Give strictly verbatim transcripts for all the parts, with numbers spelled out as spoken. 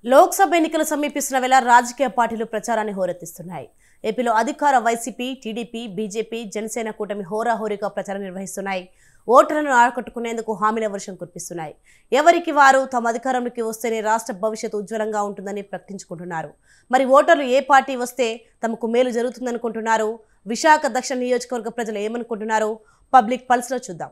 లోక్సభ ఎన్నికలు సమీపిస్తున్న వేళ రాజకీయ పార్టీలు ప్రచారాన్ని హోరెత్తిస్తున్నాయి. ఏపీలో అధికార వైసీపీ, టీడీపీ, బీజేపీ, జనసేన కూటమి హోరాహోరీగా ప్రచారం నిర్వహిస్తున్నాయి. ఓటర్లను ఆకట్టుకునేందుకు హామీల వర్షం కురిపిస్తున్నాయి. ఎవరికి వారు తమ అధికారంలోకి వస్తేనే రాష్ట్ర భవిష్యత్తు ఉజ్వలంగా ఉంటుందని ప్రకటించుకుంటున్నారు. మరి ఓటర్లు ఏ పార్టీ వస్తే తమకు మేలు జరుగుతుందనుకుంటున్నారు? విశాఖ దక్షిణ నియోజకవర్గ ప్రజలు ఏమనుకుంటున్నారు? పబ్లిక్ పల్స్లో చూద్దాం.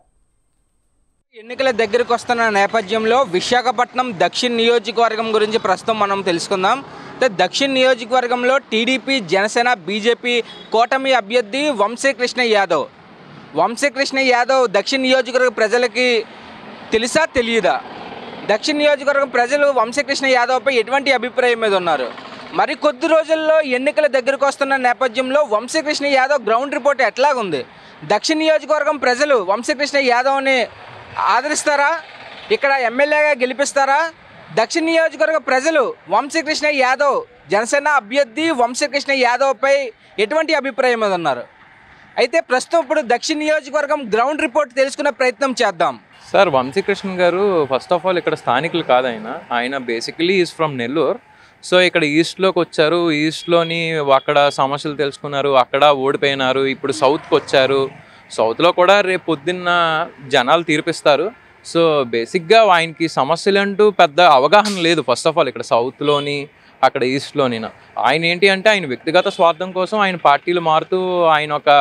ఎన్నికల దగ్గరికి వస్తున్న నేపథ్యంలో విశాఖపట్నం దక్షిణ నియోజకవర్గం గురించి ప్రస్తుతం మనం తెలుసుకుందాం. దక్షిణ నియోజకవర్గంలో టీడీపీ, జనసేన, బీజేపీ కూటమి అభ్యర్థి వంశీకృష్ణ యాదవ్ వంశీకృష్ణ యాదవ్ దక్షిణ నియోజకవర్గ ప్రజలకి తెలుసా తెలియదా? దక్షిణ నియోజకవర్గం ప్రజలు వంశీకృష్ణ యాదవ్పై ఎటువంటి అభిప్రాయం మీద ఉన్నారు? మరి కొద్ది రోజుల్లో ఎన్నికల దగ్గరకు వస్తున్న నేపథ్యంలో వంశీకృష్ణ యాదవ్ గ్రౌండ్ రిపోర్ట్ ఎట్లాగుంది? దక్షిణ నియోజకవర్గం ప్రజలు వంశీకృష్ణ యాదవ్ని ఆదరిస్తారా? ఇక్కడ ఎమ్మెల్యేగా గెలిపిస్తారా? దక్షిణ నియోజకవర్గ ప్రజలు వంశీకృష్ణ యాదవ్ జనసేన అభ్యర్థి వంశీకృష్ణ యాదవ్పై ఎటువంటి అభిప్రాయం మీద ఉన్నారు? అయితే ప్రస్తుతం ఇప్పుడు దక్షిణ నియోజకవర్గం గ్రౌండ్ రిపోర్ట్ తెలుసుకునే ప్రయత్నం చేద్దాం. సార్, వంశీకృష్ణ గారు ఫస్ట్ ఆఫ్ ఆల్ ఇక్కడ స్థానికులు కాదు. ఆయన ఆయన basically is from Nellore. So ఇక్కడ ఈస్ట్లోకి వచ్చారు. ఈస్ట్లోని అక్కడ సమస్యలు తెలుసుకున్నారు, అక్కడ ఓడిపోయినారు. ఇప్పుడు సౌత్కి వచ్చారు. సౌత్లో కూడా రేపు పొద్దున్న జనాలు తీర్పిస్తారు. సో బేసిక్గా ఆయనకి సమస్యలు అంటూ పెద్ద అవగాహన లేదు. ఫస్ట్ ఆఫ్ ఆల్ ఇక్కడ సౌత్లోని అక్కడ ఈస్ట్లోని ఆయన ఏంటి అంటే ఆయన వ్యక్తిగత స్వార్థం కోసం ఆయన పార్టీలు మారుతూ ఆయన ఒక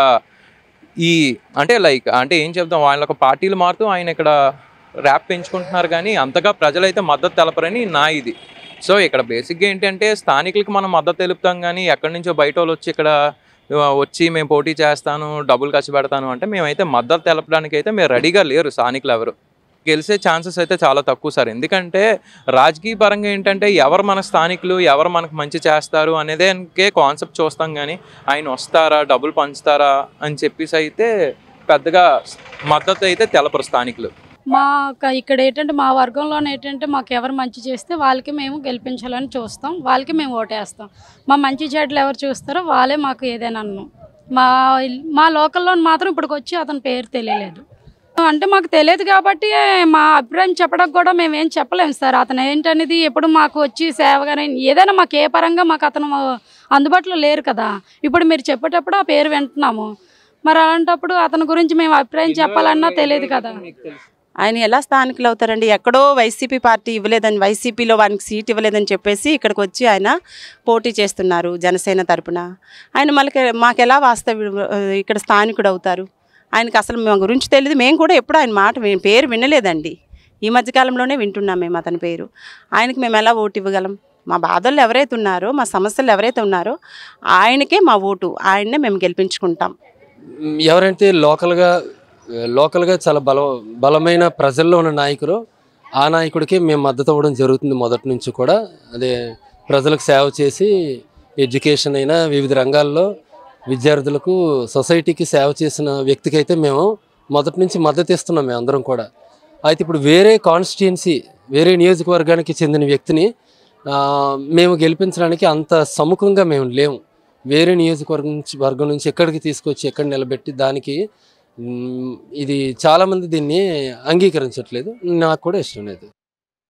ఈ అంటే లైక్ అంటే ఏం చెప్తాం, వాళ్ళ ఒక పార్టీలు మారుతూ ఆయన ఇక్కడ ర్యాప్ పెంచుకుంటున్నారు. కానీ అంతగా ప్రజలైతే మద్దతు తెలపరని నా ఇది. సో ఇక్కడ బేసిక్గా ఏంటంటే స్థానికులకి మనం మద్దతు తెలుపుతాం, కానీ ఎక్కడి నుంచో బయట వాళ్ళు వచ్చి ఇక్కడ వచ్చి మేము పోటీ చేస్తాను, డబ్బులు ఖర్చు పెడతాను అంటే మేమైతే మద్దతు తెలపడానికి అయితే మేము రెడీగా లేరు. స్థానికులు ఎవరు గెలిచే ఛాన్సెస్ అయితే చాలా తక్కువ సార్. ఎందుకంటే రాజకీయ పరంగా ఏంటంటే ఎవరు మన స్థానికులు, ఎవరు మనకు మంచి చేస్తారు అనేదే కాన్సెప్ట్ చూస్తాం. కానీ ఆయన వస్తారా, డబ్బులు పంచుతారా అని చెప్పేసి అయితే పెద్దగా మద్దతు అయితే తెలపరు స్థానికులు. మా ఇక్కడ ఏంటంటే మా వర్గంలోనే ఏంటంటే మాకు ఎవరు మంచి చేస్తే వాళ్ళకి మేము గెలిపించాలని చూస్తాం, వాళ్ళకి మేము ఓటేస్తాం. మా మంచి చెడ్లు ఎవరు చూస్తారో వాళ్ళే మాకు ఏదైనా అన్నాం. మా మా లోకల్లో మాత్రం ఇప్పటికి వచ్చి అతని పేరు తెలియలేదు. అంటే మాకు తెలియదు కాబట్టి మా అభిప్రాయం చెప్పడానికి కూడా మేము ఏం చెప్పలేము సార్. అతను ఏంటనేది ఎప్పుడు మాకు వచ్చి సేవగానే ఏదైనా మాకు ఏ పరంగా మాకు అతను అందుబాటులో లేరు కదా. ఇప్పుడు మీరు చెప్పేటప్పుడు ఆ పేరు వింటున్నాము. మరి అలాంటప్పుడు అతని గురించి మేము అభిప్రాయం చెప్పాలన్నా తెలియదు కదా. ఆయన ఎలా స్థానికులు అవుతారండి? ఎక్కడో వైసీపీ పార్టీ ఇవ్వలేదని, వైసీపీలో వానికి సీట్ ఇవ్వలేదని చెప్పేసి ఇక్కడికి వచ్చి ఆయన పోటీ చేస్తున్నారు జనసేన తరపున. ఆయన మనకి మాకు ఎలా వాస్తవ ఇక్కడ స్థానికుడు అవుతారు? ఆయనకి అసలు మా గురించి తెలియదు. మేము కూడా ఎప్పుడు ఆయన మాట పేరు వినలేదండి. ఈ మధ్యకాలంలోనే వింటున్నాం మేము అతని పేరు. ఆయనకి మేము ఎలా ఓటు ఇవ్వగలం? మా బాధల్లో ఎవరైతే ఉన్నారో, మా సమస్యలు ఎవరైతే ఉన్నారో ఆయనకే మా ఓటు, ఆయన్నే మేము గెలిపించుకుంటాం. ఎవరైతే లోకల్గా లోకల్గా చాలా బల బలమైన ప్రజల్లో ఉన్న నాయకులు, ఆ నాయకుడికి మేము మద్దతు ఇవ్వడం జరుగుతుంది మొదటి నుంచి కూడా. అదే ప్రజలకు సేవ చేసి ఎడ్యుకేషన్ అయినా వివిధ రంగాల్లో విద్యార్థులకు, సొసైటీకి సేవ చేసిన వ్యక్తికి అయితే మేము మొదటి నుంచి మద్దతు ఇస్తున్నాం మేము అందరం కూడా. అయితే ఇప్పుడు వేరే కాన్స్టిట్యుయెన్సీ, వేరే నియోజకవర్గానికి చెందిన వ్యక్తిని మేము గెలిపించడానికి అంత సముఖంగా మేము లేము. వేరే నియోజకవర్గం నుంచి వర్గం నుంచి ఎక్కడికి తీసుకొచ్చి ఎక్కడ నిలబెట్టి దానికి ఇది చాలామంది దీన్ని అంగీకరించట్లేదు. నాకు కూడా ఇష్టం లేదు.